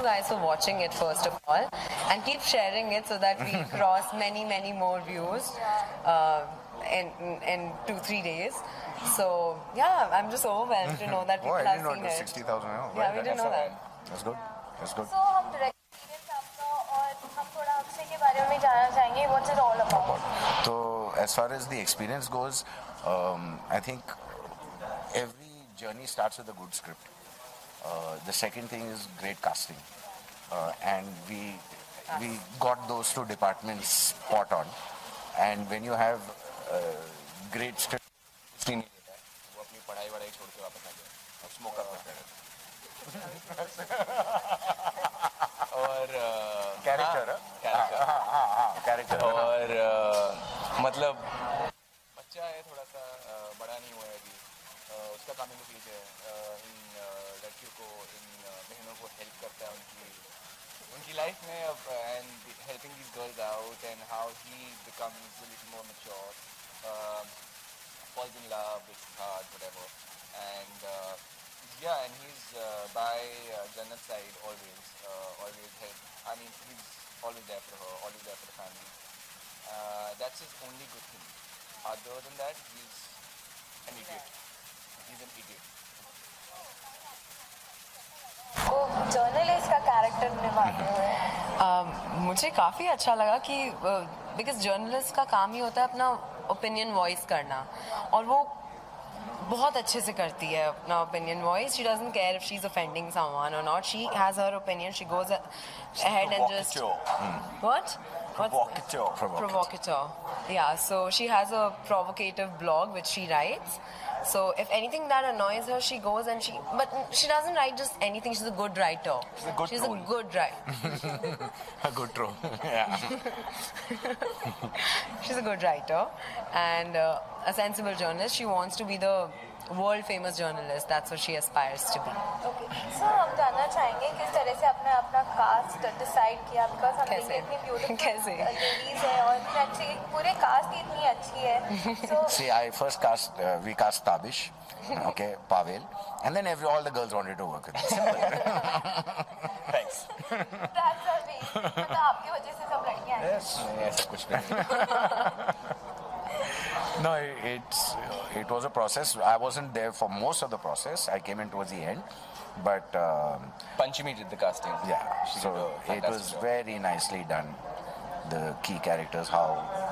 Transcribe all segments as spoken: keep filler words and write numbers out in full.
you guys for watching it first of all, and keep sharing it so that we cross many, many more views uh, in in two, three days. So yeah, I'm just overwhelmed to know that people oh, I have didn't know seen it was it. sixty thousand. Yeah, we didn't know that. That's good. That's good. So हम direct experience आपका और हम थोड़ा अक्षय के बारे में जानना चाहेंगे. What's it all about? So as far as the experience goes, um, I think every journey starts with a good script. Uh, the second thing is great casting, uh, and we we got those two departments spot on. And when you have uh, great script, नहीं लेता है, वो अपनी पढ़ाई वढ़ाई छोड़ के वापस आ गया और स्मोक अप करता रहता और कैरेक्टर कैरेक्टर और मतलब बच्चा है, थोड़ा सा बड़ा नहीं हुआ है अभी, उसका कमिंग फीज है, इन लड़कियों को, इन बहनों को हेल्प करता है उनकी उनकी लाइफ में and helping these girls out and how he becomes a little more mature, falls in love with heart, whatever, and uh, yeah, and he's uh, by uh, Jannat's side always, uh, always help. I mean, he's always there for her, always there for the family. Uh, that's his only good thing. Other than that, he's an idiot. He's an idiot. वो journalist का character निभाते हुए मुझे काफ़ी अच्छा लगा कि because journalist का काम ही होता है अपना ओपिनियन वॉइस करना, और वो बहुत अच्छे से करती है अपना opinion voice. She doesn't care if she is offending someone और not. She has her opinion. She goes ahead and just what Provocateur. Provocateur. Yeah, so she has a provocative blog which she writes. So if anything that annoys her, she goes and she, but she doesn't write just anything. She's a good writer. She's a good She's troll. a good writer. a good troll. Yeah. She's a good writer and uh, a sensible journalist. She wants to be the world famous journalist. That's what she aspires to be. Okay. So हम जानना चाहेंगे किस तरह से आपने अपना cast decide किया, because हम कैसे? इतनी ब्यूटीफुल कैसे? लेडीज है और इतनी अच्छी, पूरे कास्ट ही इतनी अच्छी है. So See, I first cast, uh, we cast Tabish, okay, Pavel, and then every all the girls wanted to work with us. Thanks. that's the way. मतलब आपकी वजह से सब लड़कियां हैं. Yes. नहीं, ऐसा कुछ नहीं. No, it's it was a process. I wasn't there for most of the process. I came in towards the end, but um, Panchami did the casting. yeah. She So did a it fantastic was job. very nicely done. The key characters, how,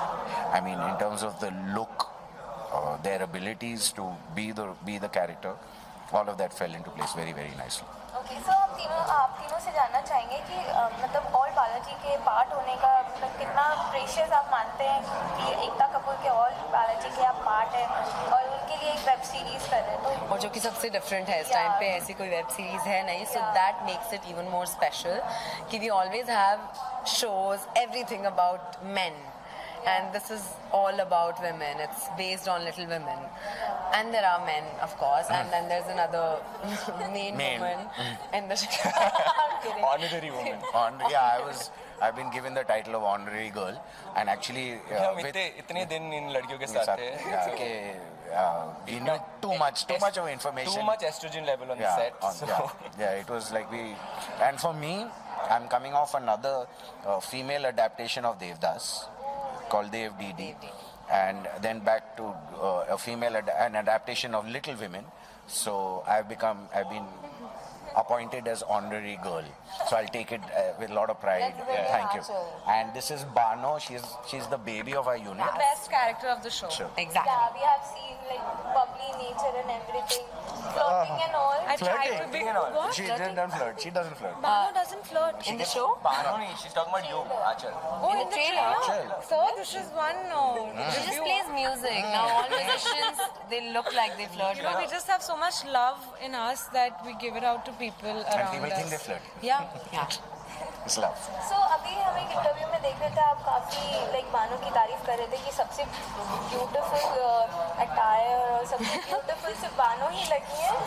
I mean, in terms of the look, uh, their abilities to be the be the character, all of that fell into place very very nicely. Okay. So हम तीनों आप तीनों से जानना चाहेंगे कि अ, मतलब all Balaji के पार्ट होने का मतलब कितना प्रेशियस आप मानते हैं कि एकता कपूर के ऑल बालाजी के आप पार्ट हैं और उनके लिए एक वेब सीरीज कर रहे हैं, तो और जो कि सबसे डिफरेंट है इस टाइम पे, ऐसी कोई वेब सीरीज है नहीं. So that makes it even more special कि we always have shows everything about men. And this is all about women. It's based on Little Women. And there are men, of course. And then there's another main Male. woman in the show. I'm kidding. Honorary woman. On yeah, I was I've been given the title of honorary girl, and actually uh, हम with इतने इतने दिन इन लड़कियों के साथ, साथ थे. yeah, okay, uh, we knew too much, too much of information. Too much estrogen level on yeah, the set. on- So. yeah, yeah, it was like we, and for me, I'm coming off another uh, female adaptation of Devdas called Dev D D, and then back to uh, a female ad- an adaptation of Little Women. So I've become, I've been appointed as honorary girl. So I'll take it uh, with a lot of pride. That's very Thank you. natural. And this is Bano. She's she's the baby of our unit. Best character of the show. Sure. Exactly. yeah, we have seen like bubbly nature and everything, flirting and all. I tried to be. Flirting and all. What? She doesn't flirt. She doesn't flirt. Banu doesn't flirt. In the show? Bano nahi, she's talking about you, Achal. Oh, In in the the trailer? trailer. So this is one. Uh, She just plays music. Now all musicians, they look like they flirt. You know, we but- just have so much love in us that we give it out to people around And people us. think they flirt. Yeah. Yeah. It's love. So अभी हम एक interview में देख रहे थे, आप काफी like Bano की तारीफ कर रहे थे कि सबसे ब्यूटीफुल अटायर और सबसे ब्यूटीफुल सिर्फ बानो ही लगी है.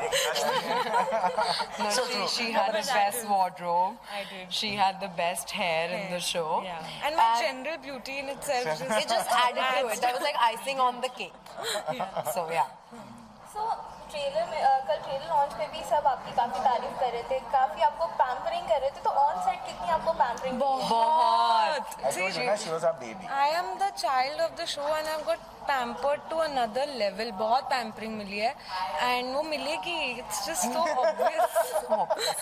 No, she, she had the best wardrobe. I did. She had the best hair in the show. Yeah. And my And general beauty in itself just it just added to it. That was like icing on the cake. So yeah. So trailer में uh, कल trailer launch पे भी सब आपकी काफी तारीफ कर रहे थे, काफी आपको पैम्परिंग कर रहे थे, तो ऑन सेट कितनी आपको पैम्परिंग? बहुत. I told you, na, she was our baby. I am the child of the show and I've got pampered to another level. बहुत pampering मिली है and वो मिलेगी. It's just so obvious.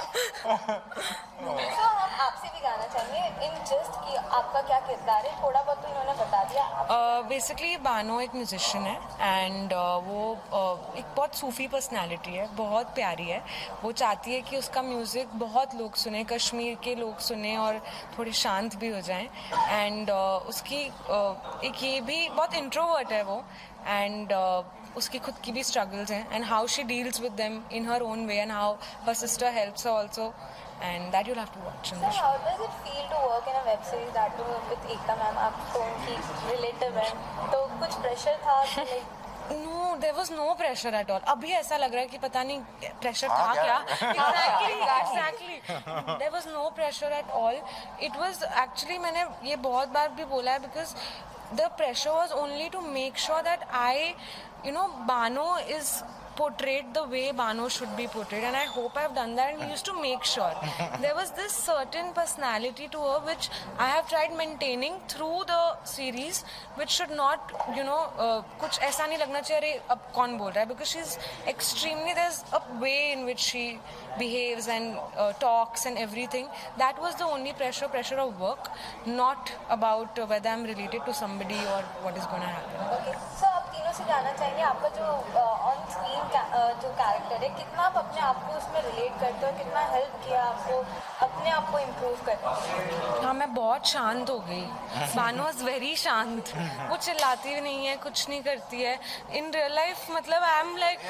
तो हम आपसे भी गाना चाहेंगे इन जस्ट कि आपका क्या किरदार है, थोड़ा बहुत तो इन्होंने बता दिया. बेसिकली बानो एक म्यूजिशियन है एंड uh, वो uh, एक बहुत सूफी पर्सनालिटी है, बहुत प्यारी है. वो चाहती है कि उसका म्यूज़िक बहुत लोग सुने, कश्मीर के लोग सुने और थोड़े शांत भी हो जाएं. एंड uh, उसकी uh, एक ये भी बहुत इंट्रोवर्ट है वो एंड uh, उसकी खुद की भी स्ट्रगल्स हैं and how she deals with them in her own way and how her sister helps her also and that you'll have to watch. So how does it feel to work in a web series that too with Ekta ma'am? आप तो उनकी relative हैं, तो कुछ pressure था कि like No, there was no pressure at all. अभी ऐसा लग रहा है कि पता नहीं pressure था हाँ, क्या? क्या? Exactly, exactly. There was no pressure at all. It was actually मैंने ये बहुत बार भी बोला है because the pressure was only to make sure that I, you know, Bano is portrayed the way Bano should be portrayed and I hope I've done that and we used to make sure. There was this certain personality to her which I have tried maintaining through the series which should not, you know, uh, कुछ ऐसा नहीं लगना चाहिए अरे अब कौन बोल रहा है because she's extremely, there's a way in which she behaves and uh, talks and everything. That was the only pressure, pressure of work, not about uh, whether I'm related to somebody or what is going to happen. okay. So आप तीनों से जानना चाहेंगे आपका जो on screen जो character है कितना आप अपने आप को उसमें रिलेट करते हो, कितना हेल्प किया आपको अपने आप को इम्प्रूव करने? हाँ मैं बहुत शांत हो गई. बानो इज वेरी शांत, वो चिल्लाती भी नहीं है, कुछ नहीं करती है. इन रियल लाइफ मतलब I am like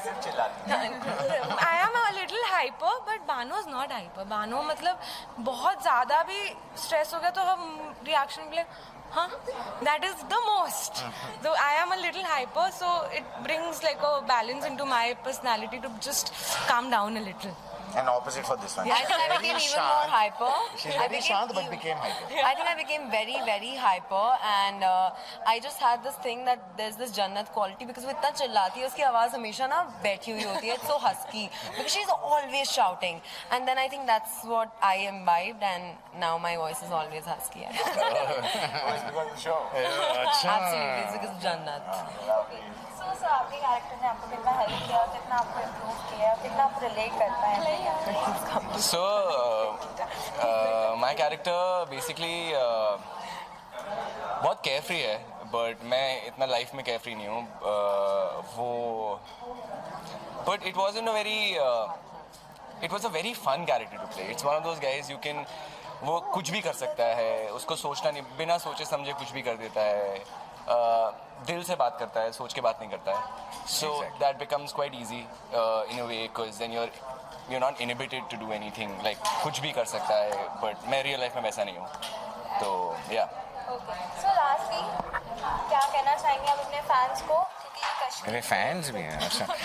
I am a little hyper but Bano is not hyper. Bano मतलब बहुत ज़्यादा भी स्ट्रेस हो गया तो हम रिएक्शन के लिए हाँ, that is the most. So I am a little hyper, so it brings like a balance into my personality to just calm down a little. And opposite for this one. I think I became even more hyper. She's I very became shant but ev- became hyper. I think I became very, very hyper and uh, I just had this thing that there's this Jannat quality because वो इतना चिल्लाती है, उसकी आवाज़ हमेशा ना बैठी हुई होती है. It's so husky because she's always shouting and then I think that's what I imbibed and now my voice is always husky. It's because of the show. Absolutely, it's because of Jannat. सो सो आपके character ने आपको कितना help किया, कितना आपको improve किया, कितना आप रिलेट कर पाए? So, uh, uh, my character basically uh, बहुत carefree है, but मैं इतना life में carefree नहीं हूँ. uh, वो but it wasn't a very uh, it was a very fun character to play. It's one of those guys you can वो कुछ भी कर सकता है, उसको सोचना नहीं, बिना सोचे समझे कुछ भी कर देता है. uh, दिल से बात करता है, सोच के बात नहीं करता है. So exactly. That becomes quite easy uh, in a way because then you're you're not inhibited to do anything. Like कुछ भी कर सकता है, but मैं real life में वैसा नहीं हूँ. तो yeah. Okay. So lastly, क्या कहना चाहेंगे आप अपने फैंस को, क्योंकि ये कश्मीर मेरे फैंस भी हैं.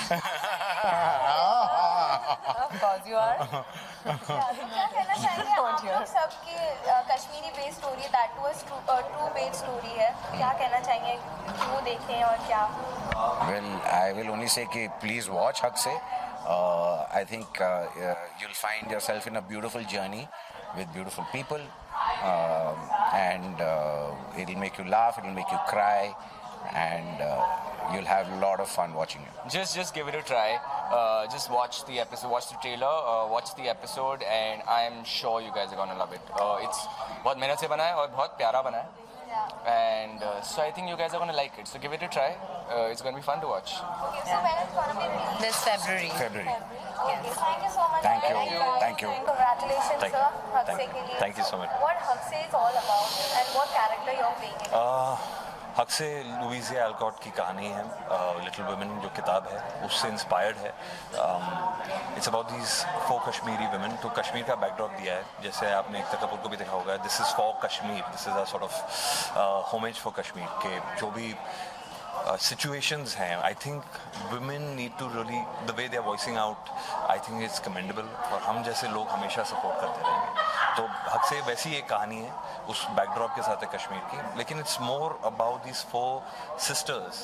Of course you are. क्या कहना चाहेंगे आप लोग सबकी Kashmiri based story, that was true based story है, क्या कहना चाहेंगे क्यों देखें और क्या? Well, I will only say कि please watch Haq Se. Uh, I think uh, uh, you'll find yourself in a beautiful journey with beautiful people, uh, and uh, it'll make you laugh, it'll make you cry, and uh, you'll have a lot of fun watching it. Just just give it a try. Uh, just watch the episode, watch the trailer, uh, watch the episode, and I am sure you guys are gonna love it. Uh, it's बहुत मेहनत से बना है और बहुत प्यारा बना है. And uh, so I think you guys are gonna like it. So give it a try. Uh, it's gonna be fun to watch. Okay, so when it's gonna be released? This February. February. Okay, thank you so much. Thank you. Thank you. Thank you. Congratulations, Thank sir. you. Haq Thank Se you. के लिए. Thank you so much. What Haq Se is all about and what character you're playing in? Uh, हक से लुइजिया एल्कॉट की कहानी है, little women जो किताब है उससे इंस्पायर्ड है. It's about these four Kashmiri women. तो कश्मीर का बैकड्रॉप दिया है, जैसे आपने एकता कपूर को भी देखा होगा. This is for Kashmir, this is a sort of homage for Kashmir के जो भी सिचुएशंस uh, हैं. I think women need to really the way they are voicing out, I think it's commendable और हम जैसे लोग हमेशा सपोर्ट करते रहेंगे. तो हक से वैसी एक कहानी है उस बैकड्रॉप के साथ है कश्मीर की, लेकिन it's more about this four sisters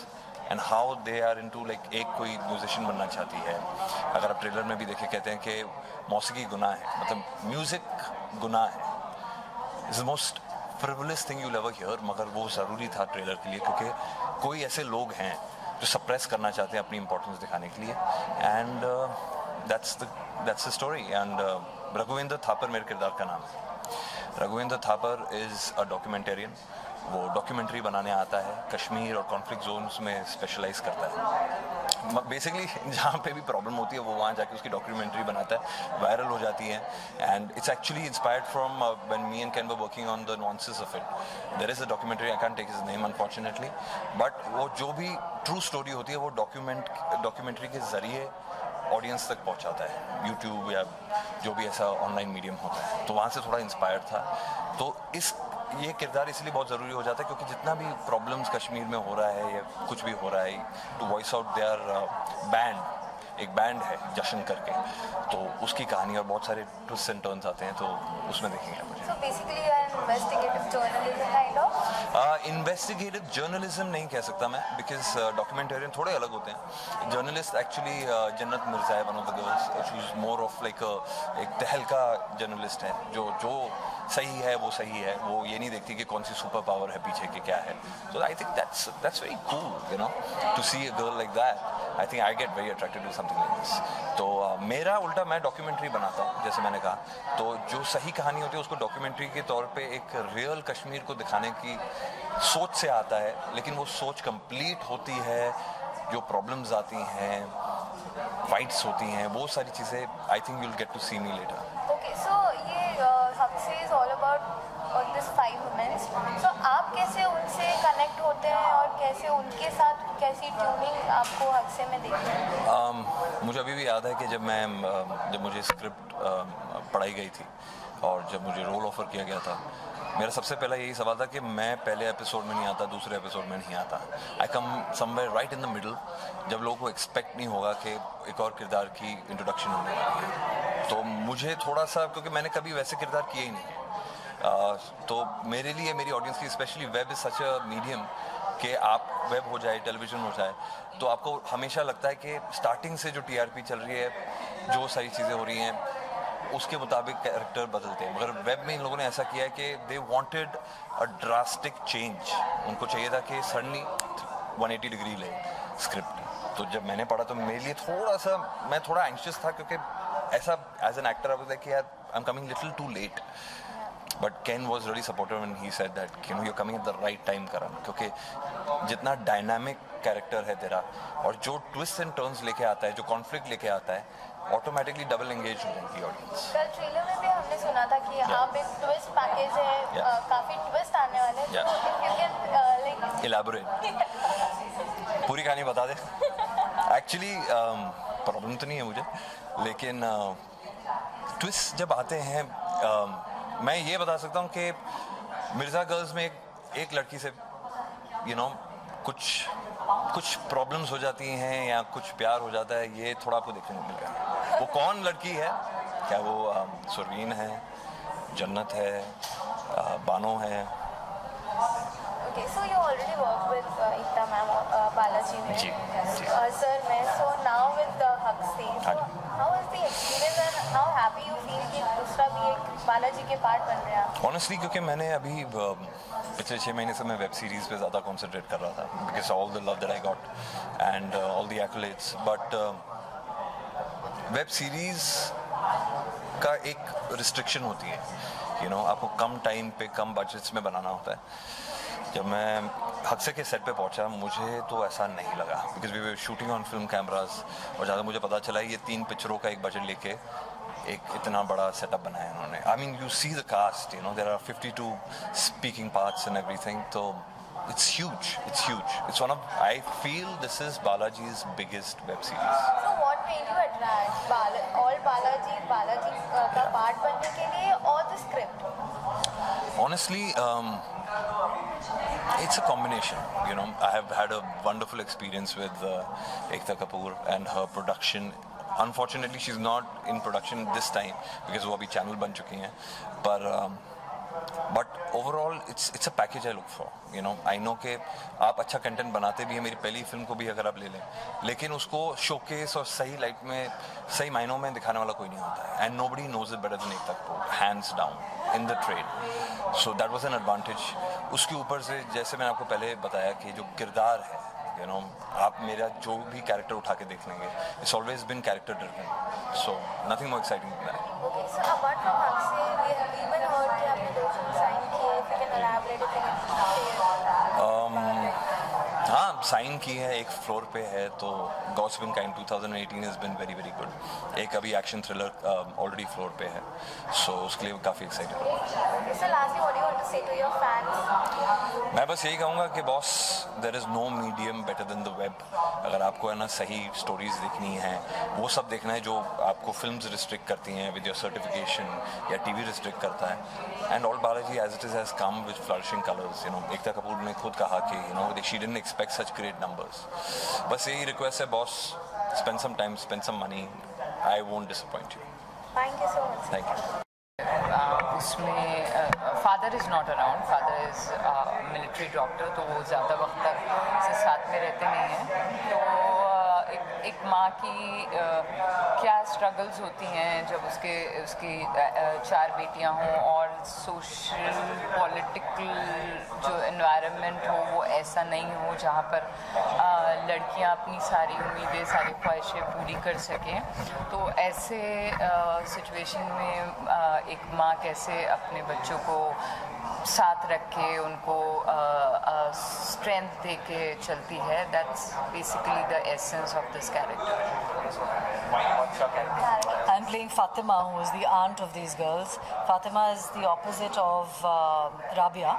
and how they are into like एक कोई म्यूजिशियन बनना चाहती है. अगर आप ट्रेलर में भी देखें कहते हैं कि मौसीकी गुनाह है, मतलब म्यूजिक गुनाह है. It's the most frivolous thing you'll ever hear, मगर वो ज़रूरी था ट्रेलर के लिए क्योंकि कोई ऐसे लोग हैं जो सप्रेस करना चाहते हैं अपनी इंपॉर्टेंस दिखाने के लिए. And that's the that's the story. And Raghuvendra Thapar मेरे किरदार का नाम है. Raghuvendra Thapar is a documentarian. वो डॉक्यूमेंट्री बनाने आता है, कश्मीर और कॉन्फ्लिक्ट जोन्स में स्पेशलाइज करता है. बेसिकली जहाँ पे भी प्रॉब्लम होती है वो वहाँ जाके उसकी डॉक्यूमेंट्री बनाता है, वायरल हो जाती है. And it's actually inspired from when me and Ken were working on the nuances of it. There is a documentary, I can take his name unfortunately, but वो जो भी ट्रू स्टोरी होती है वो डॉक्यूमेंट डॉक्यूमेंट्री के ज़रिए audience तक पहुंचाता है, यूट्यूब या जो भी ऐसा ऑनलाइन मीडियम होता है. तो वहाँ से थोड़ा इंस्पायर्ड था. तो इस ये किरदार इसलिए बहुत ज़रूरी हो जाता है क्योंकि जितना भी प्रॉब्लम्स कश्मीर में हो रहा है या कुछ भी हो रहा है, to voice out their band, एक बैंड है जश्न करके, तो उसकी कहानी और बहुत सारे ट्विस्ट एंड टर्न्स आते हैं, तो उसमें देखेंगे मुझे. So basically you are an investigative journalism kind of? Investigative uh, journalism नहीं कह सकता मैं, बिकॉज डॉक्यूमेंटेरियन uh, थोड़े अलग होते हैं. जर्नलिस्ट एक्चुअली जन्नत मिर्जा है, one of the girls, she is more of like एक तहलका जर्नलिस्ट है, जो जो सही है वो सही है, वो ये नहीं देखती कि कौन सी सुपर पावर है पीछे के क्या है. So I think that's that's very cool, you know, to see a girl like that. I think I get very attracted to something like this. तो uh, मेरा उल्टा, मैं डॉक्यूमेंट्री बनाता हूँ जैसे मैंने कहा. तो जो सही कहानी होती है उसको डॉक्यूमेंट्री के तौर पे एक रियल कश्मीर को दिखाने की सोच से आता है, लेकिन वो सोच कंप्लीट होती है, जो प्रॉब्लम्स आती हैं, फाइट्स होती हैं, वो सारी चीज़ें I think you'll get to see me later. Okay, so ये Haq se is all about this five womens. So आप कैसे उनसे कनेक्ट होते हैं और कैसे उनके साथ कैसी ट्यूनिंग आपको हक्से में देखते हैं? um, मुझे अभी भी याद है कि जब मैं जब मुझे स्क्रिप्ट पढ़ाई गई थी और जब मुझे रोल ऑफर किया गया था, मेरा सबसे पहला यही सवाल था कि मैं पहले एपिसोड में नहीं आता, दूसरे एपिसोड में नहीं आता. I come somewhere right in the middle, जब लोगों को एक्सपेक्ट नहीं होगा कि एक और किरदार की इंट्रोडक्शन होने वाली है. तो मुझे थोड़ा सा, क्योंकि मैंने कभी वैसे किरदार किए ही नहीं, uh, तो मेरे लिए, मेरी ऑडियंस की specially, web is such a medium कि आप वेब हो जाए, टेलीविज़न हो जाए, तो आपको हमेशा लगता है कि स्टार्टिंग से जो टीआरपी चल रही है, जो सारी चीज़ें हो रही हैं, उसके मुताबिक कैरेक्टर बदलते हैं. मगर वेब में इन लोगों ने ऐसा किया है कि they wanted a drastic change. उनको चाहिए था कि सडनली वन एटी डिग्री ले स्क्रिप्ट. तो जब मैंने पढ़ा तो मेरे लिए थोड़ा सा, मैं थोड़ा एंशियस था क्योंकि ऐसा एज एन एक्टर आई कि यार I am coming little too late. But Ken was really supportive when he said that, you know, you're coming at the right time, Karan, क्योंकि जितना डायनामिक कैरेक्टर है तेरा और जो ट्विस्ट एंड टर्न्स लेके आता है, जो कॉन्फ्लिक्ट लेके आता है, ऑटोमेटिकली डबल एंगेज हो जाएगी ऑडियंस. कल ट्रेलर में भी हमने सुना था कि Yeah. आप एक ट्विस्ट पैकेज है, Yeah. uh, काफी ट्विस्ट आने वाले हैं. Yeah. तो if you can like elaborate, पूरी कहानी बता दे. एक्चुअली प्रॉब्लम तो नहीं है मुझे, लेकिन ट्विस्ट uh, जब आते हैं, uh, मैं ये बता सकता हूँ कि मिर्ज़ा गर्ल्स में एक, एक लड़की से यू you नो know, कुछ कुछ प्रॉब्लम्स हो जाती हैं या कुछ प्यार हो जाता है, ये थोड़ा आपको देखने को मिलेगा. वो कौन लड़की है, क्या वो uh, सुरवीन है, जन्नत है, uh, बानो है. Okay, so you already worked with uh, Ekta ma'am, uh, Balaji में, जी, जी. uh, sir में. So now with the Huxley, so हाँ जी. how is the experience and how happy you feel कि दूसरा भी एक बालाजी के पार्ट बन रहे हैं? ऑनेस्टली क्योंकि मैंने अभी uh, पिछले छः महीने से मैं वेब सीरीज़ पे ज़्यादा कॉन्सेंट्रेट कर रहा था, because all the love that I got and all the accolades. But web series का एक रिस्ट्रिक्शन होती है, यू नो, आपको कम टाइम पे कम बजट्स में बनाना होता है. जब मैं हक्से के सेट पे पहुंचा, मुझे तो ऐसा नहीं लगा, because we were shooting on film cameras, और ज़्यादा मुझे पता चला ये तीन पिक्चरों का एक बजट लेके एक इतना बड़ा सेटअप बनाया उन्होंने. I mean you see the cast, you know, there are fifty two speaking parts and everything. तो it's huge, it's huge. It's one of, I feel this is Balaji's biggest web series. So what made you attract Bala, all Balaji Balaji uh, का part बनने के लिए और the script? Honestly, um, it's a combination. You know, I have had a wonderful experience with uh, Ekta Kapoor and her production. Unfortunately, she's not in production this time because वो अभी channel बन चुकी हैं. पर um, but overall it's it's a package I look for, you know. I know कि आप अच्छा content बनाते भी हैं, मेरी पहली फिल्म को भी अगर आप ले लें, लेकिन उसको शोकेस और सही लाइट में, सही मायनों में दिखाने वाला कोई नहीं होता है. And nobody knows it better than Ekta Kapoor, hands down in the trade. So that was an advantage. उसके ऊपर से जैसे मैंने आपको पहले बताया कि जो किरदार है, यू नो, आप मेरा जो भी कैरेक्टर उठा के देख लेंगे, it's always been character driven. So nothing more exciting than that. Okay, so apart from Akshay, we have even heard कि आपने दो फिल्म साइन किए. If you can elaborate, if you can share. हाँ, sign की है, एक floor पे है. तो god's been kind twenty eighteen has been very very good. एक अभी एक्शन थ्रिलर ऑलरेडी फ्लोर पे है, सो उसके लिए काफ़ी एक्साइटेड हूँ. So lastly, what do you want to say to your fans? मैं बस यही कहूँगा कि boss, there is no medium better than the web. अगर आपको है ना सही स्टोरीज देखनी है, वो सब देखना है जो आपको फिल्म्स रिस्ट्रिक्ट करती हैं विद योर सर्टिफिकेशन, या टीवी रिस्ट्रिक्ट करता है. And all Balaji as it is has come with flourishing colours. You know, Ekta Kapoor ने खुद कहा कि you know she didn't expect such great numbers. बस यही रिक्वेस्ट है boss, spend some time, spend some money. I won't disappoint you. Thank you so much. Thank you. उसमें father is not around. Father is military doctor, तो वो ज़्यादा वक्त तक से साथ में रहते नहीं हैं. तो uh, एक, एक माँ की uh, क्या स्ट्रगल्स होती हैं जब उसके उसकी uh, चार बेटियां हों, और सोशल पॉलिटिकल जो एनवायरनमेंट हो वो ऐसा नहीं हो जहाँ पर uh, लड़कियां अपनी सारी उम्मीदें, सारी ख्वाहिशें पूरी कर सकें. तो ऐसे सिचुएशन uh, में uh, एक माँ कैसे अपने बच्चों को साथ रख के उनको स्ट्रेंथ uh, uh, दे के चलती है. That's basically the essence of this character. I'm playing Fatima, who is the aunt of these girls. Fatima is the opposite of uh, Rabia.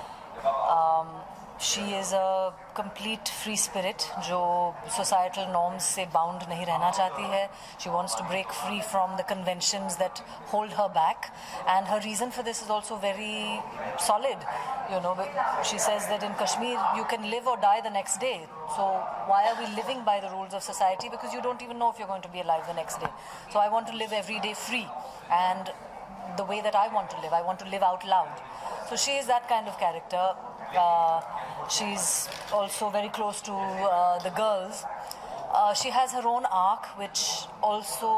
Um, she is a complete free spirit जो societal norms से bound नहीं रहना चाहती है. She wants to break free from the conventions that hold her back, and her reason for this is also very solid. You know, she says that in Kashmir you can live or die the next day. So why are we living by the rules of society? Because you don't even know if you're going to be alive the next day. So I want to live every day free, and the way that I want to live, I want to live out loud. So she is that kind of character. Uh, she's also very close to uh, the girls. Uh, she has her own arc, which also,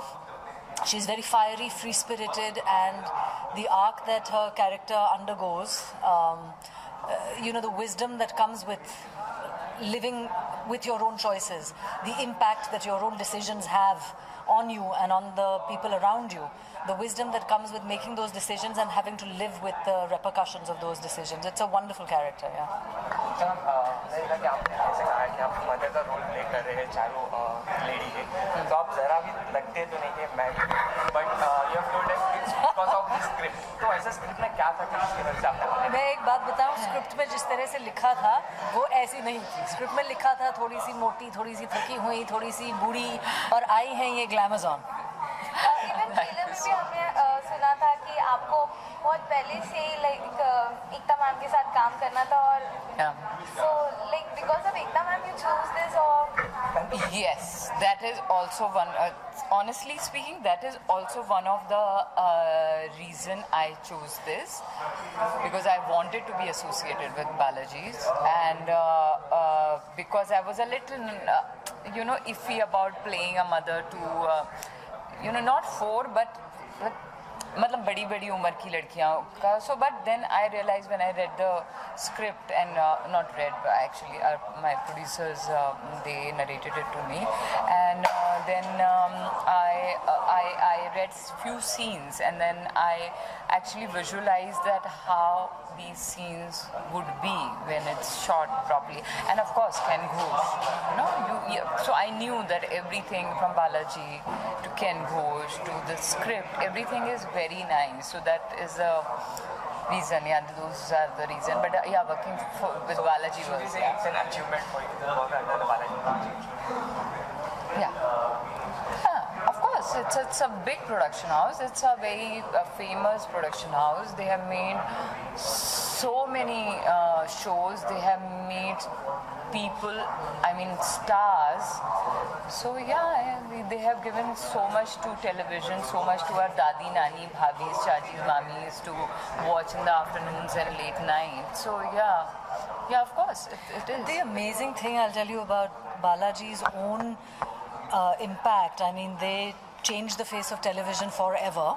she's very fiery, free-spirited, and the arc that her character undergoes, um, uh, you know, the wisdom that comes with living with your own choices, the impact that your own decisions have on you and on the people around you, the wisdom that comes with making those decisions and having to live with the repercussions of those decisions. It's a wonderful character, yeah. जैसा कि आपने जैसे कहा कि आप mother का role play कर रहे हैं चारों लेडी के, तो आप ज़रा भी लगते तो नहीं कि मैं, but you have told that it's because of the script. तो ऐसा स्क्रिप्ट में क्या था कि जिसकी वजह से आपने, मैं एक बात बताऊं, स्क्रिप्ट में जिस तरह से लिखा था वो ऐसी नहीं थी. स्क्रिप्ट में लिखा था थोड़ी सी मोटी, थोड़ी सी थकी हुई, थोड़ी सी बूढ़ी, और आई हैं ये ग्लैमज़ॉन. इवन ट्रेलर में भी हमने uh, सुना था कि आपको बहुत पहले से ही लाइक एकता मैम के साथ काम करना था, और so like because of Ekta ma'am you chose this, or yes, that is also one uh, honestly speaking, that is also one of the uh, reason I chose this, because I wanted to be associated with Balaji's, and uh, uh, because I was a little uh, you know iffy about playing a mother to uh, you know not four but like, मतलब बड़ी बड़ी उम्र की लड़कियाँ का. So but then I realize when I read the script and not read actually my producers they narrated it to me, and then I I I read few scenes, and then I actually visualize that how these scenes would be when it's shot properly. And of course Ken Ghosh, you know, you, yeah, so I knew that everything from Balaji to Ken Ghosh to the script, everything is very nice. So that is a reason, yeah, those are the reason. But uh, yeah, working for, with Balaji was, it's yeah. an achievement for you to work under the Balaji. Yeah. Of course, it's it's a big production house. It's a very uh, famous production house. They have made so many uh, shows. They have made people, I mean stars. So yeah, they have given so much to television, so much to our dadi, nani, bhabis, chachis, mamis to watch in the afternoons and late night. So yeah, yeah, of course, it, it is. The amazing thing I'll tell you about Balaji's own uh, impact, I mean, they changed the face of television forever.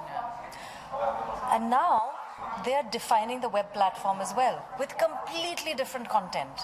And now they are defining the web platform as well with completely different content.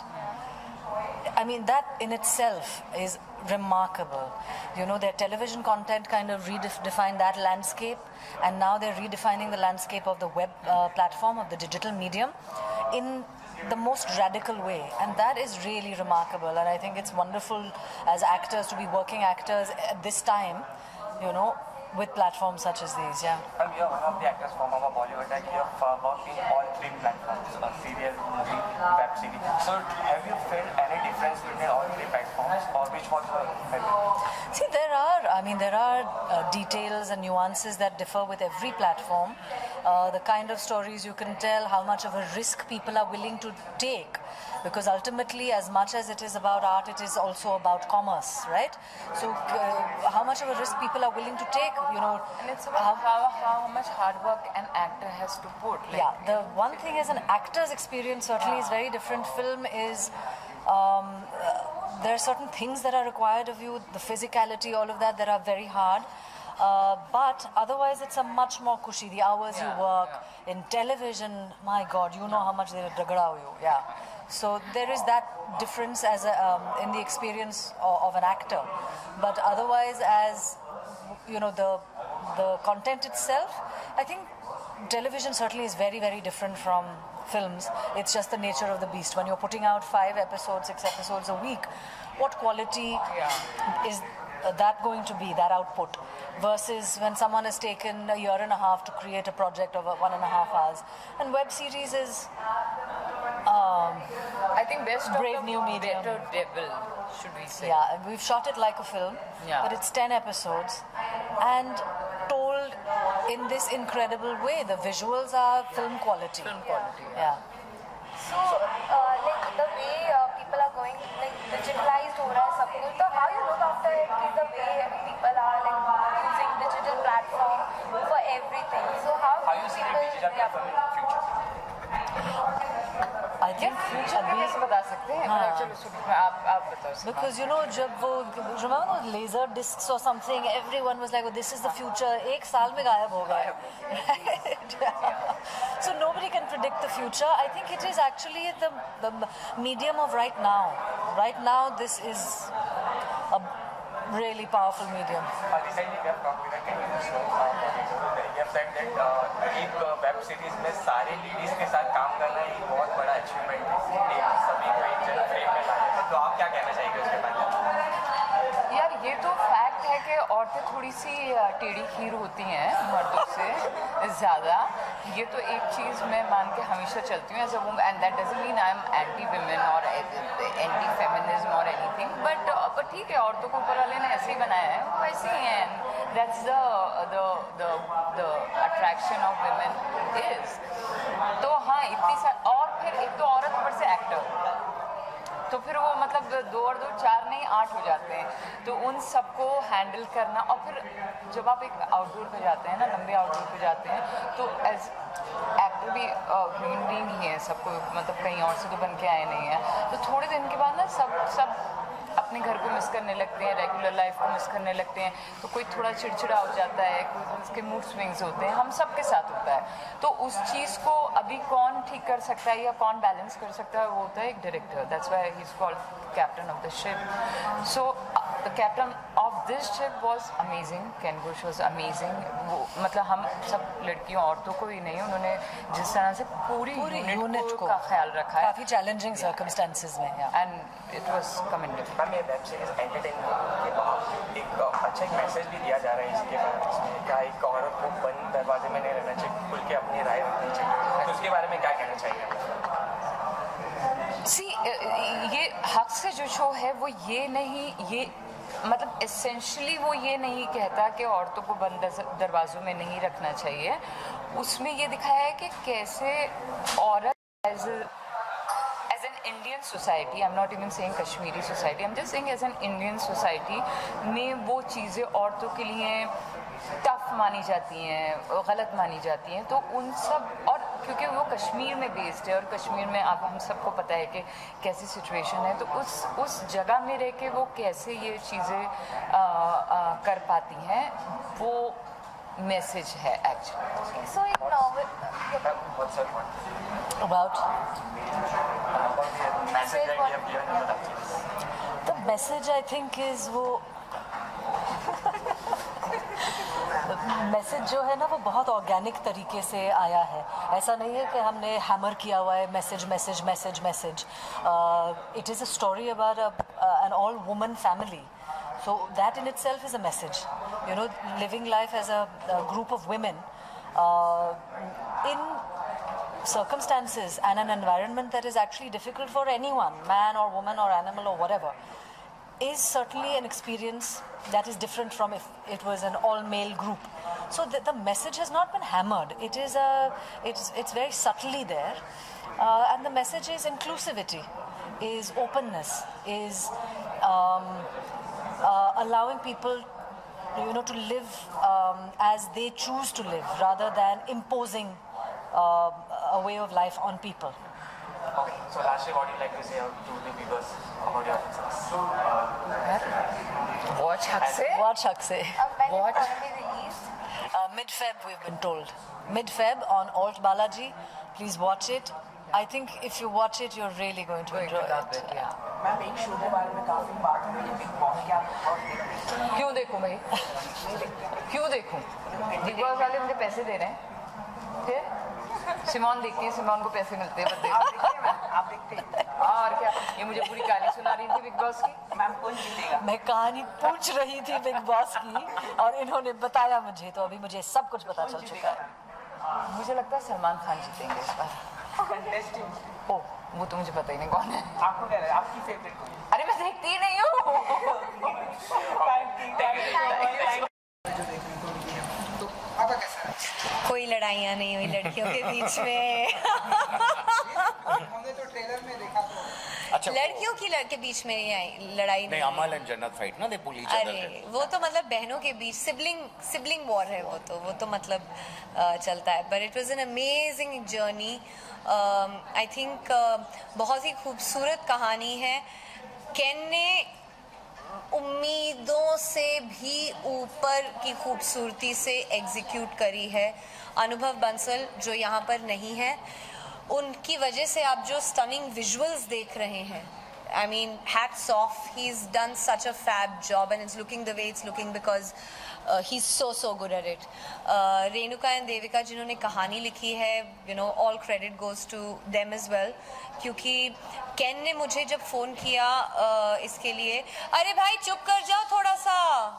I mean, that in itself is remarkable. You know, their television content kind of redefined that landscape, and now they're redefining the landscape of the web uh, platform, of the digital medium, in the most radical way. And that is really remarkable. And I think it's wonderful as actors to be working actors at this time, you know, with platforms such as these, yeah. And you are one of the actors from our Bollywood that you have uh, worked in all three platforms, uh, serial, movie, web series. So have you felt any difference between all three platforms, or which was your favorite? See, there are, I mean, there are uh, details and nuances that differ with every platform. Uh, the kind of stories you can tell, how much of a risk people are willing to take. Because ultimately, as much as it is about art, it is also about commerce, right? So, uh, how much of a risk people are willing to take, you know. And it's about how, how, how much hard work an actor has to put. Like, yeah, the one thing is an actor's experience certainly is very different. Film is, um, uh, there are certain things that are required of you, the physicality, all of that, that are very hard. Uh, but otherwise, it's a much more cushy. The hours yeah, you work yeah. in television, my God, you know how much they dagadao you. Yeah. So there is that difference as a, um, in the experience of, of an actor. But otherwise, as you know, the the content itself, I think television certainly is very, very different from films. It's just the nature of the beast. When you're putting out five episodes, six episodes a week, what quality yeah. is that going to be, that output, versus when someone has taken a year and a half to create a project of one and a half hours. And web series is um, I think best brave of the new medium. better devil, should we say. Yeah, and we've shot it like a film, yeah. but it's ten episodes and told in this incredible way. The visuals are film quality. Film quality, yeah. So, uh, like the way uh, people are going, like digitalized हो रहा है सब कुछ. So how you look after it is the way people are like using digital platform for everything. So how, How you see the people, digital yeah. platform in the future? I think future में कैसे बता सकते हैं? हाँ. चलो सुनो, आप आप बताओ. Because you know, जब वो remember those laser discs or something, everyone was like, "Oh, this is the future." एक साल में गायब हो गया. Right? So nobody can predict the future. I think it is actually the the medium of right now. Right now, this is a really powerful medium. Uh, recently, we have talked with a television show. Uh, you have said that uh, एक web series में सारे ladies के साथ काम करना एक बहुत बड़ा अचीवमेंट है. एक सभी को एक जन फ्रेम में लाना है. तो आप क्या कहना चाहेंगे उसके बारे में? यार ये तो फैक्ट है कि औरतें थोड़ी सी टेढ़ी खीर होती हैं मर्दों से ज़्यादा. ये तो एक चीज़ मैं मान के हमेशा चलती हूँ as a woman, and that doesn't mean I am anti women और एंटी फेमिनिज्म और एनीथिंग, बट बट ठीक है, औरतों को ऊपर वाले ने ऐसे ही बनाया है, वो ऐसे ही हैं. That's the the the the attraction of women is. तो हाँ, इतनी सारी, और फिर एक तो औरत ऊपर से एक्टर, तो फिर वो मतलब दो और दो चार नहीं आठ हो जाते हैं. तो उन सबको हैंडल करना, और फिर जब आप एक आउटडोर पे जाते हैं ना, लंबे आउटडोर पे जाते हैं, तो एज एक्टर भी ह्यूमन बीइंग ही है, सबको मतलब कहीं और से तो बन के आए नहीं हैं. तो थोड़े दिन के बाद ना सब सब अपने घर को मिस करने लगते हैं, रेगुलर लाइफ को मिस करने लगते हैं. तो कोई थोड़ा चिड़चिड़ा हो जाता है, कोई उसके मूड स्विंग्स होते हैं, हम सब के साथ होता है. तो उस चीज़ को अभी कौन ठीक कर सकता है या कौन बैलेंस कर सकता है, वो होता है एक director. That's why he is called captain of the ship. So the captain of this ship was amazing. Ken Ghosh was amazing. वो मतलब हम सब लड़कियों औरतों को ही नहीं, उन्होंने जिस तरह से पूरी यूनिट को का ख्याल रखा है, काफी चैलेंजिंग सर्कमस्टेंसेस में, and it was commendable. Ma'am, ये वेब सीरीज एंटरटेनमेंट के बाद एक अच्छा एक मैसेज भी दिया जा रहा है इसके बारे में. क्या एक औरत को बंद दरवाजे में नहीं रहना चाहिए, खुल के अपनी राय रखनी चाहिए, तो उसके बारे में क्या कहना चाहिए? सी ये हक से जो शो है वो ये नहीं, ये मतलब एसेंशियली वो ये नहीं कहता कि औरतों को बंद दरवाज़ों में नहीं रखना चाहिए. उसमें ये दिखाया है कि कैसे औरत as as an Indian society, I am not even saying Kashmiri society, I am just saying as an Indian society में वो चीज़ें औरतों के लिए टफ मानी जाती हैं, गलत मानी जाती हैं, तो उन सब, और क्योंकि वो कश्मीर में बेस्ड है और कश्मीर में आप हम सबको पता है कि कैसी सिचुएशन है, तो उस उस जगह में रह के वो कैसे ये चीज़ें कर पाती हैं, वो मैसेज है actually. So in novel, About message that you have given in the lectures. the message, I think, is वो मैसेज जो है ना वो बहुत ऑर्गेनिक तरीके से आया है. ऐसा नहीं है कि हमने हैमर किया हुआ है message message message message. It is a story about an all woman family. So that in itself is a message, you know, living life as a, a group of women uh, in circumstances and an environment that is actually difficult for anyone, man or woman or animal or whatever, is certainly an experience that is different from if it was an all-male group. So the, the message has not been hammered. It is a, it's, it's very subtly there, uh, and the message is inclusivity, is openness, is um, Uh, allowing people, you know, to live um, as they choose to live, rather than imposing uh, a way of life on people. Okay, so lastly, what do you like to say to the viewers about your success? Watch Hakse. Watch Hakse. uh, when What? it's going to be released? Uh, Mid-Feb, we've been told. Mid-Feb on Alt Balaji. Please watch it. I think if you watch it, you're really going to enjoy it. Yeah. Ma'am एक show के बारे में काफी बात हुई है, big boss क्या आप बहुत देखते हैं? क्यों देखूं भाई? क्यों देखूं? बिग बॉस वाले मुझे पैसे दे रहे हैं, फिर सिमोन देखती है, सिमोन को पैसे मिलते हैं, बस देखते हैं. आप देखते हैं? और क्या, ये मुझे पूरी कहानी सुना रही थी बिग बॉस की. मैम कौन जीतेगा? मैं कहानी पूछ रही थी बिग बॉस की और इन्होंने बताया मुझे, तो अभी मुझे सब कुछ पता चल चुका है. मुझे लगता है सलमान खान जीतेंगे इस बार. कंटेस्टेंट. ओह, वो तो मुझे पता ही नहीं कौन है. आपको क्या लगा? आपकी फेवरेट कौन है? अरे मैं देखती ही नहीं हूँ. तो आपका कैसा है? कोई लड़ाइयाँ नहीं हुई लड़कियों के बीच में. हमने तो ट्रेलर में देखा तो. अच्छा, लड़कियों की लड़के बीच में ये आई- लड़ाई नहीं, नहीं. अमल एंड जन्नत फाइट ना, दे पुल ईच अरे अदर. वो तो मतलब बहनों के बीच सिबलिंग सिबलिंग वॉर है. वो तो वो तो मतलब uh, चलता है. But it was an amazing journey. I think बहुत ही खूबसूरत कहानी है. केन ने उम्मीदों से भी ऊपर की खूबसूरती से एग्जीक्यूट करी है. अनुभव बंसल जो यहाँ पर नहीं है, उनकी वजह से आप जो स्टनिंग विजुअल्स देख रहे हैं, I mean, hats off. He's done such a fab job, and it's looking the way it's looking because uh, he's so so good at it. Uh, Renuka and Devika जिन्होंने कहानी लिखी है, you know, all credit goes to them as well. क्योंकि केन ने मुझे जब phone किया uh, इसके लिए, अरे भाई चुप कर जाओ थोड़ा सा.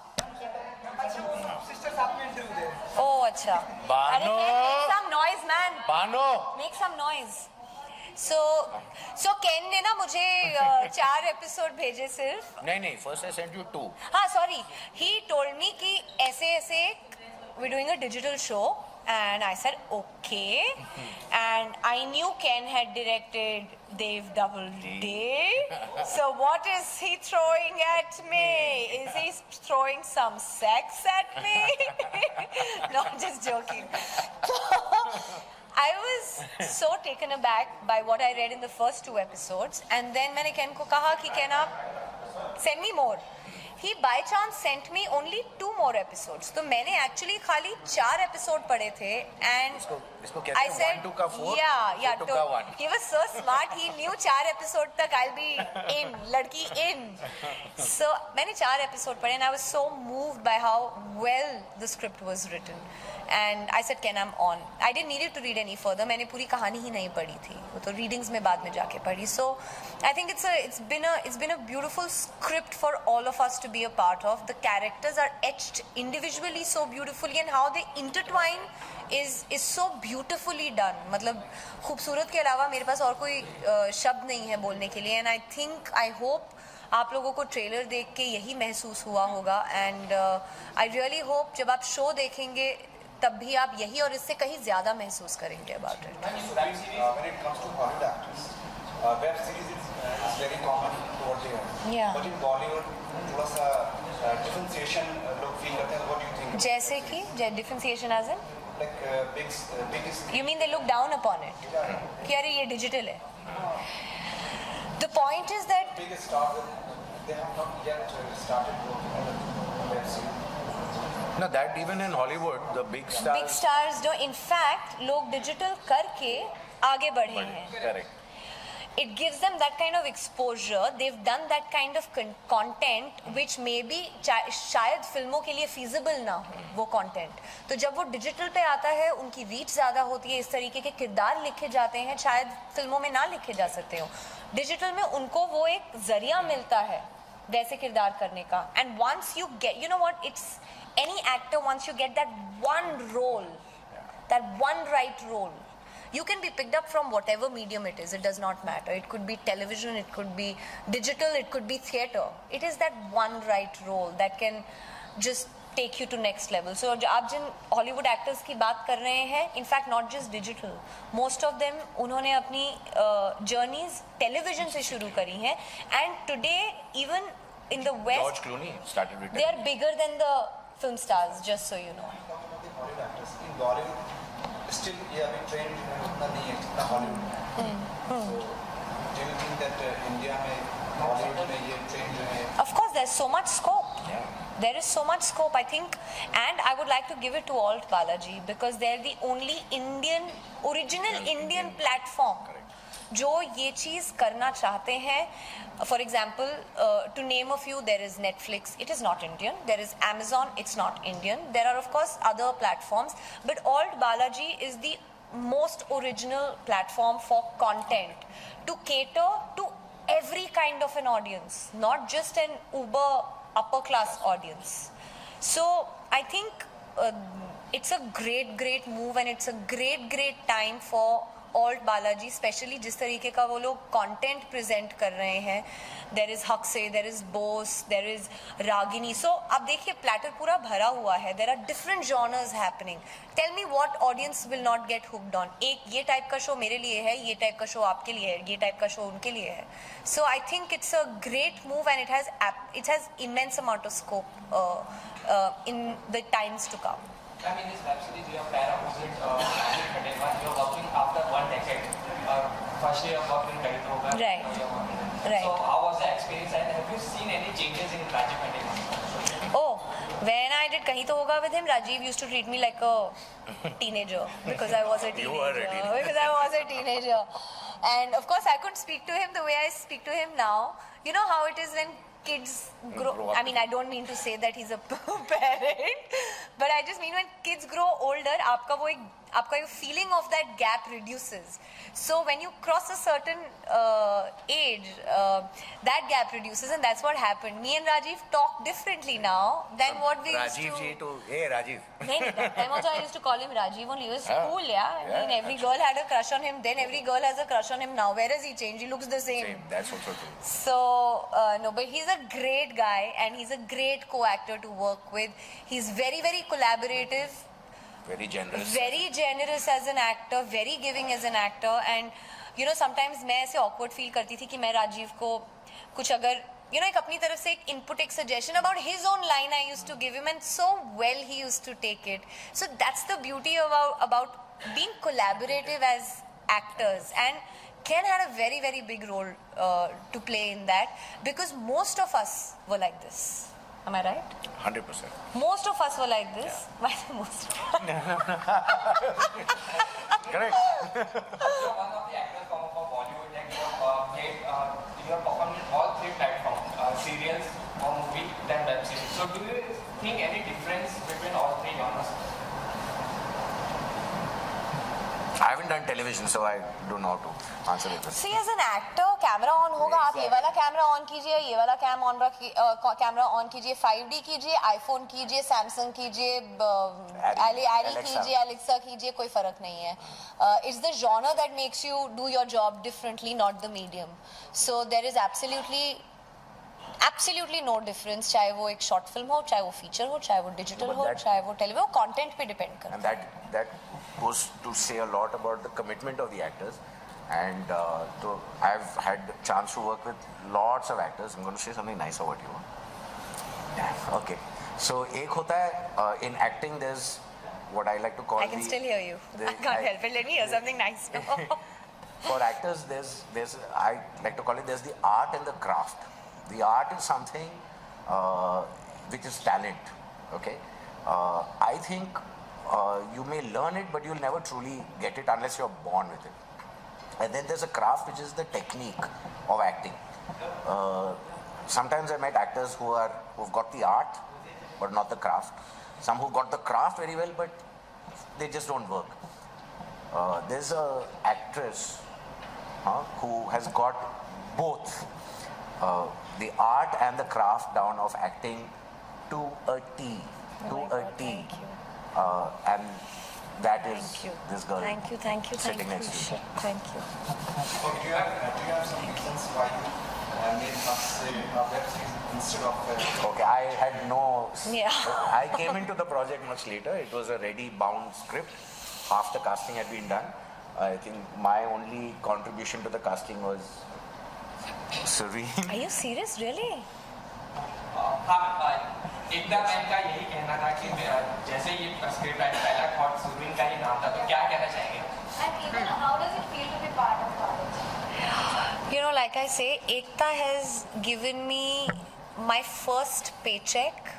सिस्टर साथ में इंटरव्यू दे. ओह अच्छा. बानो. अरे make some noise man. Bano. Make some noise. So, so Ken ने ना मुझे uh, चार एपिसोड भेजे सिर्फ. नहीं नहीं, first I sent you two. हाँ सॉरी, ही टोल्ड मी कि ऐसे ऐसे we doing a digital show and I said okay and I knew Ken had directed Dev Double D. So what is he throwing at me? Is he throwing some sex at me? No, just joking. I was so taken aback by what I read in the first two episodes, and then मैंने Ken को कहा कि Ken आप send me more. He by chance sent me only two more episodes. तो मैंने actually खाली चार episode पढ़े थे, and इसको इसको कहते I हैं said one to का four, yeah yeah four to to, का one. he was so smart. He knew चार episode तक I'll be in, लड़की in. So मैंने चार episode पढ़े, and I was so moved by how well the script was written. And I said Ken, I'm on. I didn't need it to read any further. मैंने पूरी कहानी ही नहीं पढ़ी थी, वो तो readings में बाद में जाके पढ़ी. So I think it's a it's been a it's been a beautiful script for all of us to be a part of. The characters are etched individually so beautifully, and how they intertwine is is so beautifully done. मतलब खूबसूरत के अलावा मेरे पास और कोई uh, शब्द नहीं है बोलने के लिए. And I think I hope आप लोगों को ट्रेलर देख के यही महसूस हुआ होगा. एंड आई रियली होप जब आप शो देखेंगे तब भी आप यही और इससे कहीं ज़्यादा महसूस करेंगे about it. When it comes to Hollywood actors, uh, web series is is very common over there. Yeah. But in Bollywood, थोड़ा सा differentiation लोग feel करते हैं. What do you think? जैसे कि differentiation as in? Like uh, big, uh, biggest. You mean they look down upon it? Yeah. कि अरे ये digital है. The point is that. Biggest stars, they have not yet started working on the web series. No, that even in Hollywood, the big stars. Big stars do. In fact, लोग digital करके आगे बढ़े हैं. Correct. It gives them that kind of exposure. They've done that kind of con- content which maybe शायद फिल्मों के लिए feasible ना हो वो content. तो जब वो digital पे आता है, उनकी reach ज़्यादा होती है. इस तरीके के किरदार लिखे जाते हैं, शायद फिल्मों में ना लिखे जा सकते हो. Digital में उनको वो एक जरिया मिलता है वैसे किरदार करने का. And once you get, you know what? It's any actor, once you get that one role, that one right role, you can be picked up from whatever medium it is. It does not matter. It could be television, it could be digital, it could be theatre. It is that one right role that can just take you to next level. So आप जिन Hollywood actors की बात कर रहे हैं, in fact not just digital, most of them उन्होंने अपनी uh, journeys television से शुरू करी हैं. And today even in the West, George Clooney started with they are bigger than the film stars, just so you know. Hollywood actors in Bollywood still yeah we trained उतना नहीं है जितना Hollywood में. So do you think that uh, India में Bollywood में ये train जो है? Of course, there's so much scope. Yeah. There is so much scope, I think, and I would like to give it to Alt Balaji because they're the only Indian, original Indian platform जो ये चीज़ करना चाहते हैं. For example, uh, to name a few, there is Netflix. It is not Indian. There is Amazon. It's not Indian. There are of course other platforms, but Alt Balaji is the most original platform for content to cater to every kind of an audience, not just an uber upper class audience. So I think uh, it's a great, great move, and it's a great, great time for Alt Balaji, especially जिस तरीके का वो लोग content present कर रहे हैं. There is Hakse, there is Bose, there is Ragini. So अब देखिए platter पूरा भरा हुआ है. There are different genres happening. Tell me what audience will not get hooked on. एक ये type का show मेरे लिए है, ये type का show आपके लिए है, ये type का show उनके लिए है. So I think it's a great move, and it has it has immense amount of scope uh, uh, in the times to come. I mean, this web series you have pair opposite uh, you're working after one decade. Uh, first year of working Rajiv Hoga. Right. Right. So how was the experience, and have you seen any changes in Rajiv Khandelwal? Oh, when I did Kahin To Hoga with him, Rajiv used to treat me like a teenager because I was a teenager. You were a teenager. Because I was a teenager. And of course, I couldn't speak to him the way I speak to him now. You know how it is when kids grow, grow up. I mean, I don't mean to say that he's a parent, but I just mean when kids grow older, आपका वो एक आपका your feeling of that gap reduces. So when you cross a certain uh, age, uh, that gap reduces, and that's what happened. Me and Rajiv talk differently now than what we Rajiv used to. ji to hey Rajiv. No, no, that time also I used to call him Rajiv only. He was Yeah. cool, yeah. I mean, Yeah. every girl had a crush on him. Then every girl has a crush on him now. Where has he changed? He looks the same. Same. That's also true. So, uh, no, but he's a great guy, and he's a great co-actor to work with. He's very, very collaborative, Very generous. very generous as an actor, very giving as an actor. And, you know, sometimes मैं ऐसे awkward feel करती थी कि मैं राजीव को कुछ अगर, you know, एक अपनी तरफ से एक input, एक suggestion about his own line I used to give him, and so well he used to take it. So that's the beauty about, about being collaborative as actors. And Ken had a very, very big role uh, to play in that, because most of us were like this. Am I right? one hundred percent. Most of us were like this. Why the most? Correct. You're one of the actors from for Bollywood, and you have uh, played, uh, you have performed in all three platforms, uh, serials, or movie, then web series. So do you think any difference between all three genres? I haven't done television, so I don't know how to answer it. See, as an actor, camera on होगा, आप ये वाला camera on कीजिए, ये वाला cam on रखिए, uh, camera on कीजिए, five D कीजिए, iPhone कीजिए, Samsung कीजिए, uh, Ali Ali कीजिए, Alexa कीजिए, कोई फर्क नहीं है. Uh, it's the genre that makes you do your job differently, not the medium. So there is absolutely absolutely no difference, चाहे वो एक short film हो, चाहे वो feature हो, चाहे वो digital But हो, that- चाहे वो television हो, content पे depend करता है. And that that goes to say a lot about the commitment of the actors And uh, so I've had chance to work with lots of actors. I'm going to say something nice about you. Yeah. Okay. So, ek hota hai, uh, in acting there's what I like to call I can the, still hear you. the, I can't help it. Let me hear something nice now. For actors, there's, there's, I like to call it, there's the art and the craft. The art is something uh, which is talent, okay? Uh, I think uh, you may learn it, but you'll never truly get it unless you're born with it. And then there's a craft, which is the technique of acting. Uh, sometimes I met actors who are, who've got the art, but not the craft. Some who got the craft very well, but they just don't work. Uh, there's a actress uh, who has got both uh, the art and the craft down of acting to a T, to Oh my a God, T. thank you. Uh, and that is Thank you. this girl Thank you, thank you, thank sitting you. next to you. Thank you. Okay, do you have, uh, do you have some reasons why you uh, made us uh, a web series instead of... Uh, Okay, I had no... Yeah. I came into the project much later. It was a ready bound script. Half the casting had been done. I think my only contribution to the casting was serene. Are you serious, really? हाँ एकता ma'am का यही कहना था कि जैसे ये script I पहला thought Surin का ही नाम था तो क्या कहना चाहेंगे And even how does it feel to be part of college? You know, like I say, Ekta has given me my first paycheck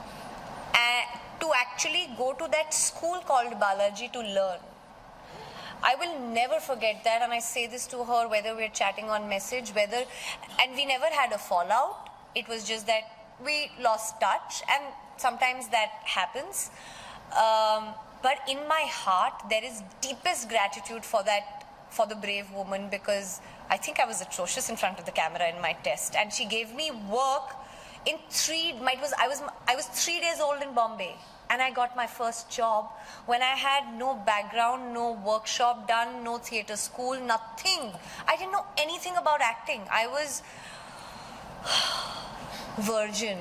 and to actually go to that school called Balaji to learn. I will never forget that, and I say this to her whether we're chatting on message, whether, and we never had a fallout. It was just that we lost touch, and sometimes that happens. Um, but in my heart, there is deepest gratitude for that, for the brave woman, because I think I was atrocious in front of the camera in my test, and she gave me work in three. It was I was I was three days old in Bombay. And I got my first job when I had no background, no workshop done, no theatre school, nothing. I didn't know anything about acting. I was virgin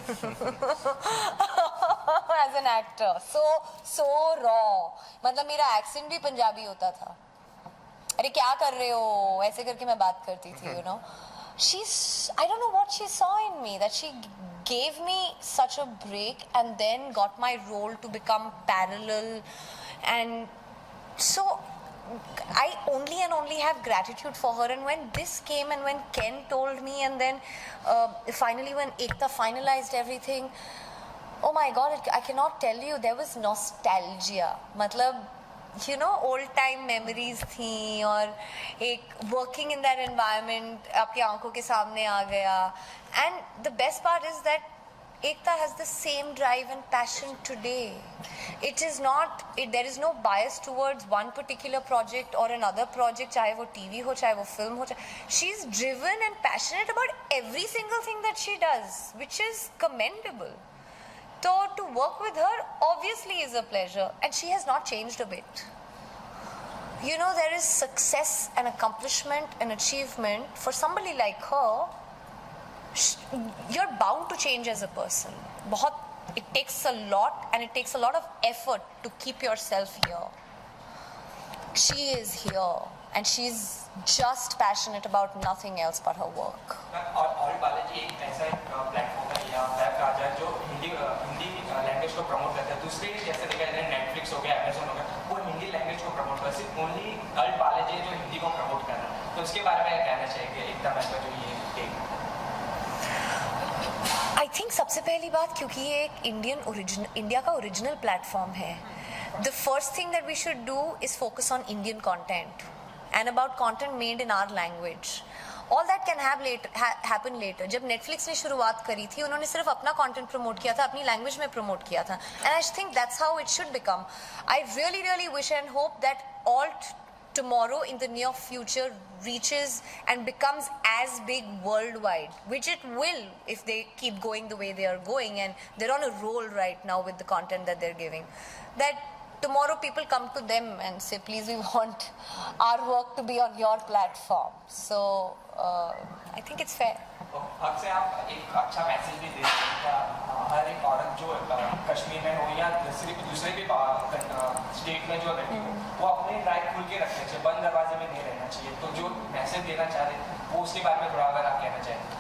as an actor. So, so raw. मतलब मेरा accent भी पंजाबी होता था. अरे क्या कर रहे हो? ऐसे करके मैं बात करती थी, you know. She's, I don't know what she saw in me, that she gave me such a break and then got my role to become parallel. And so I only and only have gratitude for her. And when this came and when Ken told me, and then uh, finally when Ekta finalized everything, oh my God, it, I cannot tell you, there was nostalgia. Matlab, you know, old time memories थी और एक working in that environment आपकी आंखों के सामने आ गया. And the best part is that Ekta has the same drive and passion today. It is not, it, there is no bias towards one particular project or another project, चाहे वो T V हो, चाहे वो film हो. She's driven and passionate about every single thing that she does, which is commendable. So to work with her obviously is a pleasure, and she has not changed a bit. You know, there is success and accomplishment and achievement for somebody like her. You're bound to change as a person. बहुत, it takes a lot, and it takes a lot of effort to keep yourself here. She is here, and she's just passionate about nothing else but her work. और और बालाजी एक ऐसा एक platform है या web राजा जो हिंदी हिंदी लैंग्वेज को प्रमोट करता है. दूसरे जैसे देखा जाए नेटफ्लिक्स हो गया, अमेजोन हो गया, वो हिंदी लैंग्वेज को प्रमोट करता है. सिर्फ ओनली अल्ट बालाजी जो हिंदी को प्रमोट कर रहा है. तो उसके बारे में क्या कहना चाहिए एकता मैम का जो ये टेक? आई थिंक सबसे पहली बात, क्योंकि ये एक इंडियन ओरिजिनल इंडिया का ओरिजिनल प्लेटफॉर्म है, the first thing that we should do is focus on Indian content and about content made in our language. All that can have later, ha, happen later. जब Netflix ने शुरुआत करी थी, उन्होंने सिर्फ अपना content promote किया था, अपनी language में promote किया था. And I think that's how it should become. I really, really wish and hope that alt tomorrow in the near future reaches and becomes as big worldwide, which it will if they keep going the way they are going, and they're on a roll right now with the content that they're giving. That tomorrow people come to them and say, please, we want our work to be on your platform. So uh, I think it's fair. आपसे आप एक अच्छा message भी दे सकते हैं हर एक औरत जो कश्मीर में हो या दूसरे दूसरे भी स्टेट में जो लड़की हो वो अपने राइट खुल के रखने चाहिए, बंद दरवाजे में नहीं रहना चाहिए। तो जो मैसेज देना चाह रहे वो उसके बारे में थोड़ा अगर आप कहना चाहें।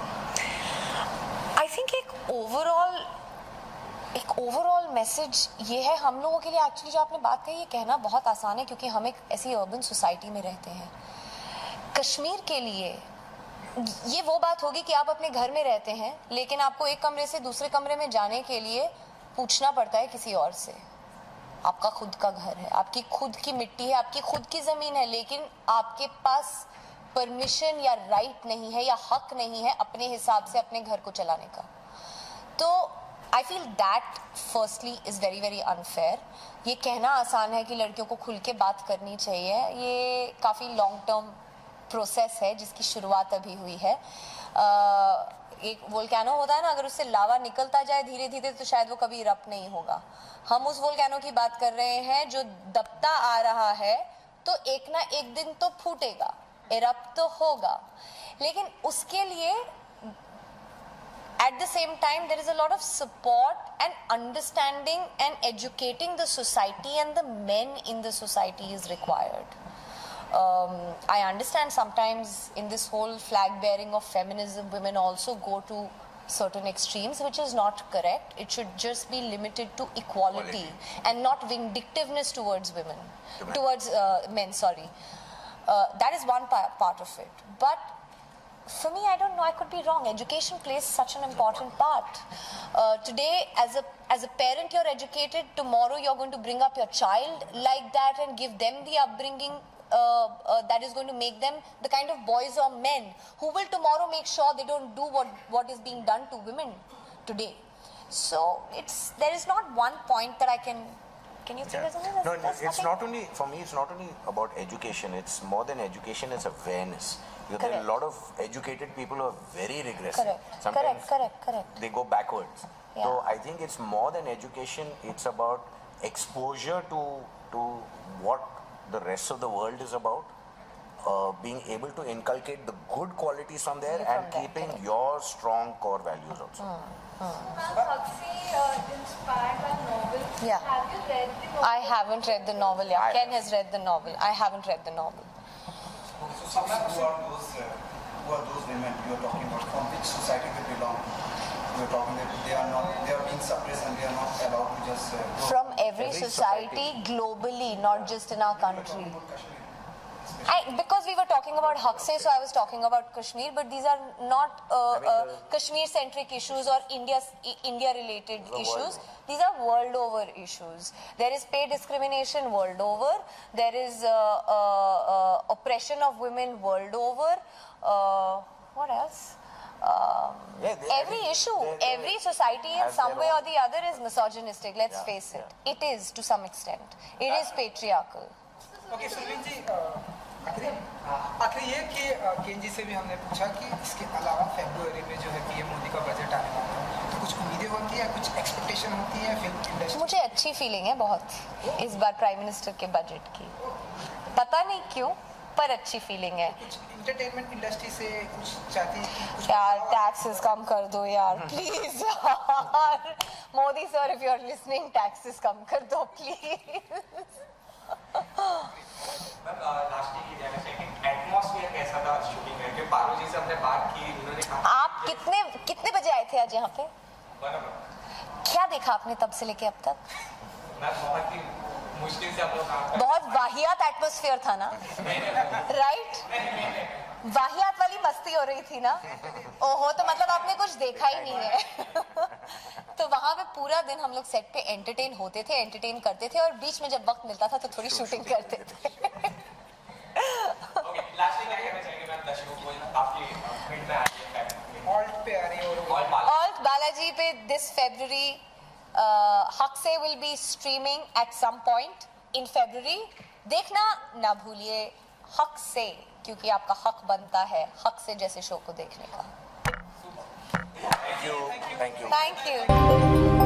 आई थिंक एक ओवरऑल एक ओवरऑल मैसेज ये है हम लोगों के लिए, एक्चुअली जो आपने बात कही ये कहना बहुत आसान है क्योंकि हम एक ऐसी अर्बन सोसाइटी में रहते हैं। कश्मीर के लिए ये वो बात होगी कि आप अपने घर में रहते हैं लेकिन आपको एक कमरे से दूसरे कमरे में जाने के लिए पूछना पड़ता है किसी और से। आपका खुद का घर है, आपकी खुद की मिट्टी है, आपकी खुद की ज़मीन है, लेकिन आपके पास परमिशन या राइट नहीं है या हक नहीं है अपने हिसाब से अपने घर को चलाने का। तो I feel that firstly is very very unfair. ये कहना आसान है कि लड़कियों को खुल के बात करनी चाहिए, ये काफ़ी लॉन्ग टर्म प्रोसेस है जिसकी शुरुआत अभी हुई है। uh, एक वोल्केनो होता है ना, अगर उससे लावा निकलता जाए धीरे धीरे तो शायद वो कभी इरप्ट नहीं होगा। हम उस वोल्केनो की बात कर रहे हैं जो दबता आ रहा है, तो एक ना एक दिन तो फूटेगा, इरप्ट तो होगा, लेकिन उसके लिए at the same time there is a lot of support and understanding and educating the society and the men in the society is required. Um, I understand sometimes in this whole flag bearing of feminism, women also go to certain extremes, which is not correct. It should just be limited to equality Quality. and not vindictiveness towards women, to towards uh, men, sorry. Uh, that is one pa- part of it. But for me, I don't know, I could be wrong. Education plays such an important part. Uh, today, as a as a parent, you're educated. Tomorrow, you're going to bring up your child like that and give them the upbringing uh, uh, that is going to make them the kind of boys or men who will tomorrow make sure they don't do what, what is being done to women today. So, it's there is not one point that I can... Can you think Yeah. of something? No, There's it's nothing? not only, for me, it's not only about education. It's more than education, it's awareness. Because there are a Correct. lot of educated people who are very regressive. Correct, Sometimes correct, correct, correct. they go backwards. Yeah. So I think it's more than education, it's about exposure to, to what the rest of the world is about. Uh, being able to inculcate the good qualities from there From and there, keeping correct. your strong core values also. Huxley uh, inspired by novel. Yeah. Have you read the novel? I haven't read the novel. Yeah, I Ken have. has read the novel. I haven't read the novel. So, who are those, uh, who are those women you are talking about? From which society they belong? You are talking that they are not, they are being suppressed and they are not allowed to just. Uh, go. From every, Every society, society. globally, not just in our country. Kashmir. I, because we were talking about Huxley, so I was talking about Kashmir, but these are not uh, I mean, uh, the- Kashmir-centric issues or India, India-related issues. These are world-over issues. There is pay discrimination world over. There is uh, uh, uh, oppression of women world over. Uh, what else? Um, Yeah, they- I every think issue, they- they every society in has some their way or own- the other is misogynistic. Let's Yeah, face it. yeah. It is to some extent. It is patriarchal. Okay Surveen ji आखिरी आखिरी ये कि केन जी से भी हमने पूछा कि इसके अलावा फरवरी में जो है पीएम मोदी का बजट आने वाला है, तो कुछ उम्मीदें होती हैं, कुछ एक्सपेक्टेशन होती है फिल्म इंडस्ट्री? मुझे अच्छी फीलिंग है बहुत इस बार प्राइम मिनिस्टर के बजट की, पता नहीं क्यों पर अच्छी फीलिंग है। कुछ इंटरटेनमेंट इंडस्ट्री से कुछ चाहती है कि कुछ यार टैक्सेस कम कर दो यार प्लीज यार, Modi sir if you are listening taxes कम कर दो प्लीज। मैम लास्ट ये जानना चाहिए कि एटमॉस्फेयर कैसा था शूटिंग में? कि पारो जी से हमने बात की, उन्होंने कहा आप कितने कितने बजे आए थे आज यहाँ पे? क्या देखा आपने तब से लेके अब तक? मैं बहुत ही मुश्किल से हम लोग काम कर बहुत वाहियात एटमॉस्फेयर था ना, राइट? वाहियात वाली मस्ती हो रही थी ना। ओहो, तो मतलब आपने कुछ देखा ही नहीं है। तो वहां पे पूरा दिन हम लोग सेट पे एंटरटेन होते थे, एंटरटेन करते थे और बीच में जब वक्त मिलता था तो थोड़ी शूटिंग करते थे। ओके लास्ट क्या कहना चाहेंगे मैम दर्शकों को? आपकी मिड में आ रही है ऑल्ट पे आ रही है और ऑल बाल Alt Balaji पे this February, uh, Huxley will be streaming at some point in February. देखना ना भूलिए Huxley, क्योंकि आपका हक बनता है Huxley जैसे शो को देखने का। Thank you. Thank you. Thank you.